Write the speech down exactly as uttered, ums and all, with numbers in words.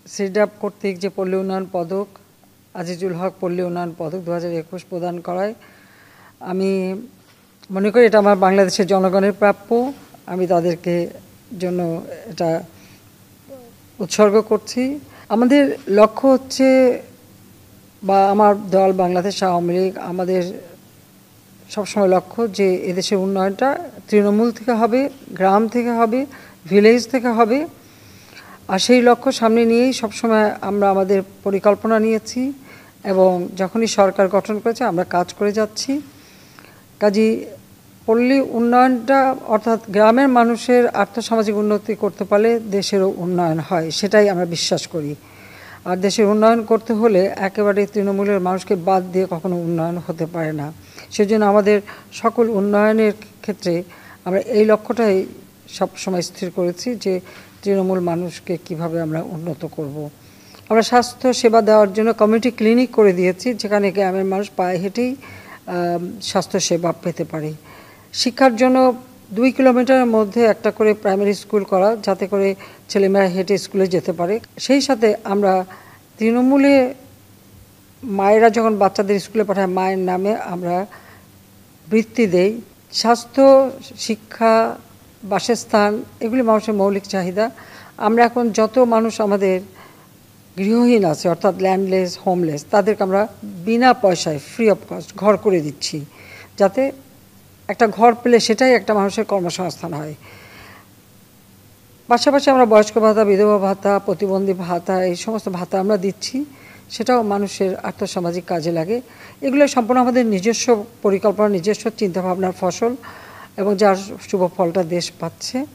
Side up কর্তৃক যে পল্লী উন্নয়ন পদক আজিজুল হক পল্লী উন্নয়ন পদক দু হাজার একুশ প্রদান করায় আমি মনে করি এটা আমার বাংলাদেশের জনগণের প্রাপ্য। আমি তাদেরকে জন্য এটা উৎসর্গ করছি। আমাদের লক্ষ্য হচ্ছে, বা আমার দল বাংলাদেশ আওয়ামী লীগ, আমাদের সবসময় লক্ষ্য যে এদেশের উন্নয়নটা তৃণমূল থেকে হবে, গ্রাম থেকে হবে, ভিলেজ থেকে হবে। আর সেই লক্ষ্য সামনে নিয়েই সবসময় আমরা আমাদের পরিকল্পনা নিয়েছি এবং যখনই সরকার গঠন করেছে আমরা কাজ করে যাচ্ছি। কাজী পল্লী উন্নয়নটা অর্থাৎ গ্রামের মানুষের আর্থসামাজিক উন্নতি করতে পারলে দেশেরও উন্নয়ন হয়, সেটাই আমরা বিশ্বাস করি। আর দেশের উন্নয়ন করতে হলে একেবারে তৃণমূলের মানুষকে বাদ দিয়ে কখনো উন্নয়ন হতে পারে না। সেজন্য আমাদের সকল উন্নয়নের ক্ষেত্রে আমরা এই লক্ষ্যটাই সবসময় স্থির করেছি যে তৃণমূল মানুষকে কিভাবে আমরা উন্নত করব। আমরা স্বাস্থ্য সেবা দেওয়ার জন্য কমিউনিটি ক্লিনিক করে দিয়েছি, যেখানে গ্রামের মানুষ পায়ে হেঁটেই স্বাস্থ্য সেবা পেতে পারে। শিক্ষার জন্য দুই কিলোমিটারের মধ্যে একটা করে প্রাইমারি স্কুল করা, যাতে করে ছেলেমেয়েরা হেঁটে স্কুলে যেতে পারে। সেই সাথে আমরা তৃণমূলে মায়েরা যখন বাচ্চাদের স্কুলে পাঠায়, মায়ের নামে আমরা বৃত্তি দেই। স্বাস্থ্য, শিক্ষা, বাসস্থান এগুলি মানুষের মৌলিক চাহিদা। আমরা এখন যত মানুষ আমাদের গৃহহীন আছে, অর্থাৎ ল্যান্ডলেস, হোমলেস, তাদেরকে আমরা বিনা পয়সায় ফ্রি অফ কস্ট ঘর করে দিচ্ছি, যাতে একটা ঘর পেলে সেটাই একটা মানুষের কর্মসংস্থান হয়। পাশাপাশি আমরা বয়স্ক ভাতা, বিধবা ভাতা, প্রতিবন্ধী ভাতা, এই সমস্ত ভাতা আমরা দিচ্ছি, সেটাও মানুষের আর্থসামাজিক কাজে লাগে। এগুলো সম্পূর্ণ আমাদের নিজস্ব পরিকল্পনা, নিজস্ব চিন্তাভাবনার ফসল এবং যার শুভ ফলটা দেশ পাচ্ছে।